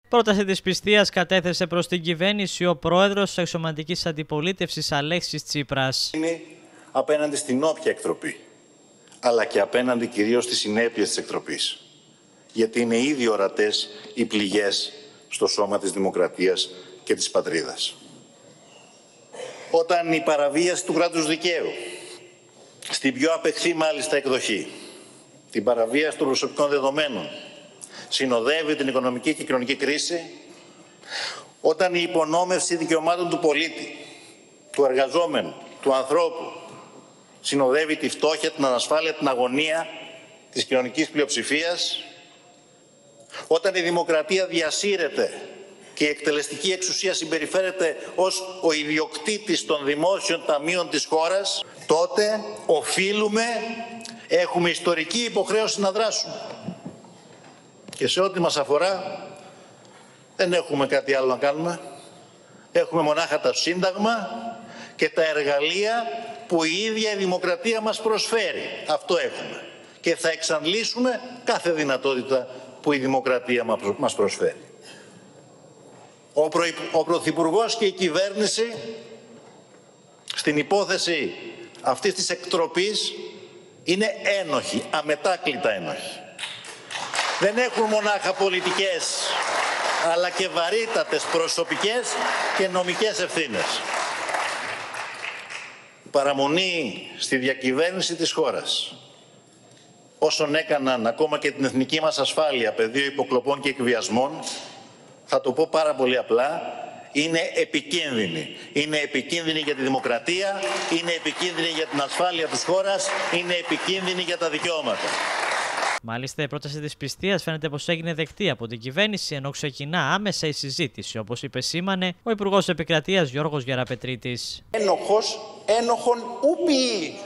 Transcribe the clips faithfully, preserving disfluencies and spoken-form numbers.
Πρόταση της πιστείας κατέθεσε προς την κυβέρνηση ο πρόεδρος της Αξιωματικής Αντιπολίτευσης Αλέξης Τσίπρας. Είναι απέναντι στην όποια εκτροπή, αλλά και απέναντι κυρίως στις συνέπειες της εκτροπής. Γιατί είναι ήδη ορατές οι πληγές στο σώμα της δημοκρατίας και της πατρίδας. Όταν η παραβίαση του κράτους δικαίου, στην πιο απεχθή μάλιστα εκδοχή, την παραβίαση των προσωπικών δεδομένων, συνοδεύει την οικονομική και κοινωνική κρίση, όταν η υπονόμευση δικαιωμάτων του πολίτη, του εργαζόμενου, του ανθρώπου, συνοδεύει τη φτώχεια, την ανασφάλεια, την αγωνία της κοινωνικής πλειοψηφίας, όταν η δημοκρατία διασύρεται και η εκτελεστική εξουσία συμπεριφέρεται ως ο ιδιοκτήτης των δημόσιων ταμείων της χώρας, τότε οφείλουμε, έχουμε ιστορική υποχρέωση να δράσουμε. Και σε ό,τι μας αφορά δεν έχουμε κάτι άλλο να κάνουμε. Έχουμε μονάχα το Σύνταγμα και τα εργαλεία που η ίδια η δημοκρατία μας προσφέρει. Αυτό έχουμε. Και θα εξαντλήσουμε κάθε δυνατότητα που η δημοκρατία μας προσφέρει. Ο, Προ... ο Πρωθυπουργός και η κυβέρνηση στην υπόθεση αυτής της εκτροπής είναι ένοχοι, αμετάκλητα ένοχοι. Δεν έχουν μονάχα πολιτικές, αλλά και βαρύτατες προσωπικές και νομικές ευθύνες. Η παραμονή στη διακυβέρνηση της χώρας, όσων έκαναν ακόμα και την εθνική μας ασφάλεια πεδίο υποκλοπών και εκβιασμών, θα το πω πάρα πολύ απλά, είναι επικίνδυνη. Είναι επικίνδυνη για τη δημοκρατία, είναι επικίνδυνη για την ασφάλεια της χώρας, είναι επικίνδυνη για τα δικαιώματα. Μάλιστα, η πρόταση της πιστείας φαίνεται πως έγινε δεκτή από την κυβέρνηση, ενώ ξεκινά άμεσα η συζήτηση, όπως υπεσήμανε ο Υπουργός Επικρατείας Γιώργος Γεραπετρίτης. Ένοχος, ένοχον ουπιεί.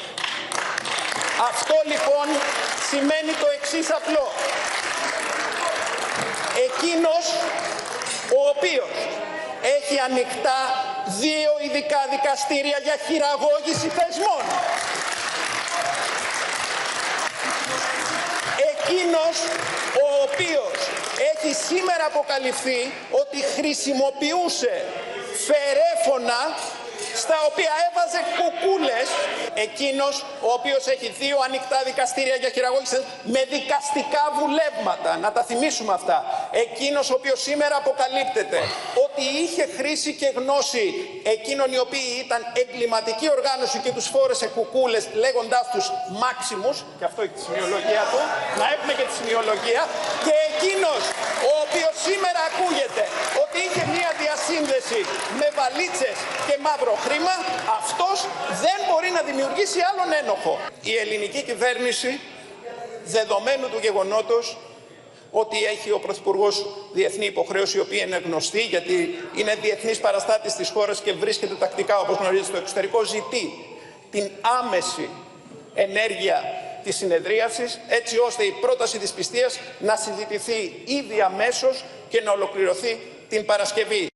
Αυτό λοιπόν σημαίνει το εξής απλό. Εκείνος ο οποίος έχει ανοιχτά δύο ειδικά δικαστήρια για χειραγώγηση θεσμών. Εκείνος ο οποίος έχει σήμερα αποκαλυφθεί ότι χρησιμοποιούσε φερέφωνα στα οποία έβαζε κουκούλες. Εκείνος ο οποίος έχει δύο ανοιχτά δικαστήρια για χειραγώγηση με δικαστικά βουλεύματα. Να τα θυμίσουμε αυτά. Εκείνος ο οποίος σήμερα αποκαλύπτεται ότι είχε χρήση και γνώση εκείνων οι οποίοι ήταν εγκληματική οργάνωση και τους φόρεσε κουκούλες λέγοντάς τους μάξιμους, και αυτό έχει τη σημειολογία του, να έχουμε και τη σημειολογία, και εκείνος ο οποίος σήμερα ακούγεται ότι είχε μία διασύνδεση με βαλίτσες και μαύρο χρήμα, αυτός δεν μπορεί να δημιουργήσει άλλον ένοχο. Η ελληνική κυβέρνηση, δεδομένου του γεγονότος ότι έχει ο Πρωθυπουργός διεθνή υποχρέωση, η οποία είναι γνωστή γιατί είναι διεθνής παραστάτης της χώρας και βρίσκεται τακτικά, όπως γνωρίζετε, στο εξωτερικό, ζητεί την άμεση ενέργεια της συνεδρίασης, έτσι ώστε η πρόταση της πιστείας να συζητηθεί ήδη αμέσως και να ολοκληρωθεί την Παρασκευή.